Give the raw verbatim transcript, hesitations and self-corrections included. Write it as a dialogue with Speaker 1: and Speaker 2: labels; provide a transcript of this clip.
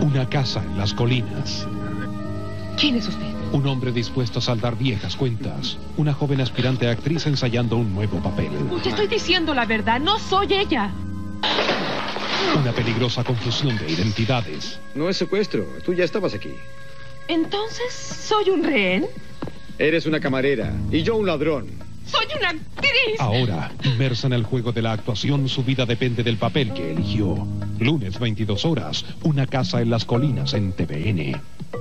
Speaker 1: Una casa en las colinas.
Speaker 2: ¿Quién es usted?
Speaker 1: Un hombre dispuesto a saldar viejas cuentas. Una joven aspirante a actriz ensayando un nuevo papel.
Speaker 2: Te estoy diciendo la verdad, no soy ella.
Speaker 1: Una peligrosa confusión de identidades.
Speaker 3: No es secuestro, tú ya estabas aquí.
Speaker 2: ¿Entonces soy un rehén?
Speaker 3: Eres una camarera y yo un ladrón.
Speaker 2: ¡Soy una actriz!
Speaker 1: Ahora, inmersa en el juego de la actuación, su vida depende del papel que eligió. Lunes, veintidós horas, Una casa en las colinas en T V N.